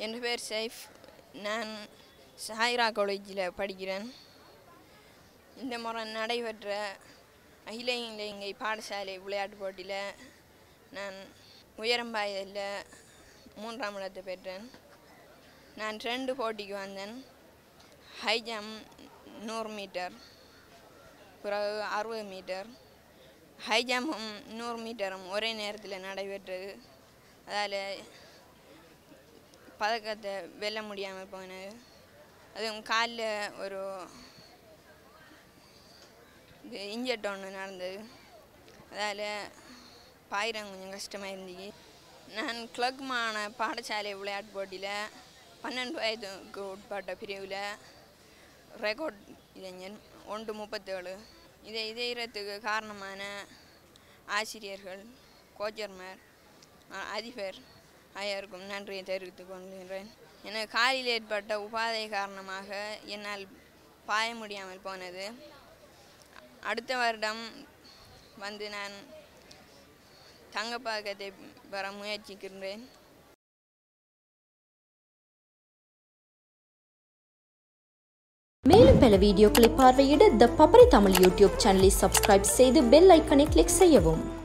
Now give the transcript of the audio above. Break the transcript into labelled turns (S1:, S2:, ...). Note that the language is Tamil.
S1: என் பேர் சைஃப். நான் சாய்ரா காலேஜில் படிக்கிறேன். இந்த முறை நடைபெற்ற அகில இலங்கை பாடசாலை விளையாட்டு போட்டியில் நான் உயரம் பாய்தலில் 3ஆம் இடத்தை பெற்றேன். நான் 2 போட்டிக்கு வந்தேன். ஹை ஜம்ப் 100 மீட்டர், பிறகு 60 மீட்டர். ஹை ஜம்பும் 100 மீட்டரும் ஒரே நேரத்தில் நடைபெற்றது. அதால் பதக்கத்தை வெல்ல முடியாமல் போனது. அதுவும் காலில் ஒரு இன்ஜெக்ட் ஒன்று நடந்தது. அதால் பாயிரம் கொஞ்சம் கஷ்டமாக இருந்துச்சு. நான் கிழக்குமான பாடசாலை விளையாட்டு போட்டியில் 12 வயதுக்கு உட்பட்ட பிரிவில் ரெக்கார்ட் இளைஞன் 1:37. இதை இதயத்துக்கு காரணமான ஆசிரியர்கள், கோச்சர்மார், அதிபர் ஆகியோருக்கும் நன்றியை தெரிவித்துக் கொள்கிறேன். எனக்கு காலில் ஏற்பட்ட உபாதை காரணமாக என்னால் பாய முடியாமல் போனது. அடுத்த வருடம் வந்து நான் தங்கப்பதக்கத்தை பெற முயற்சிக்கின்றேன்.
S2: மேலும் பல வீடியோக்களை பார்வையிட த பப்பரி தமிழ் யூடியூப் சேனலை சப்ஸ்கிரைப் செய்து பெல் ஐக்கனை கிளிக் செய்யவும்.